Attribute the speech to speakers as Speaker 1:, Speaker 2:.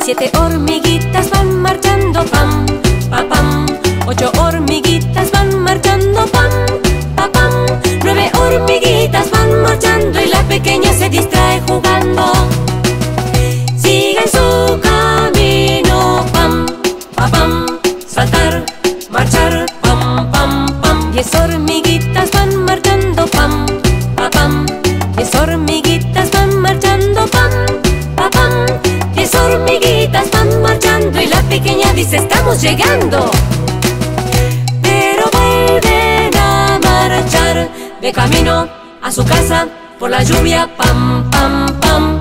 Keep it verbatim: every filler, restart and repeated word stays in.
Speaker 1: Siete hormiguitas van marchando, pam, pa, pam. Ocho hormiguitas van marchando, pam, pa, pam. Nueve hormiguitas van marchando y la pequeña se distrae jugando. Sigue en su camino, pam, pa, pam. Saltar, marchar, pam, pam, pam. Diez hormiguitas van marchando, pam, pa, pam. Diez hormiguitas van marchando, pam, pa, pam. Diez hormiguitas van marchando y la pequeña dice: estamos llegando. Pero vuelven a marchar de camino a su casa por la lluvia, pam, pam, pam.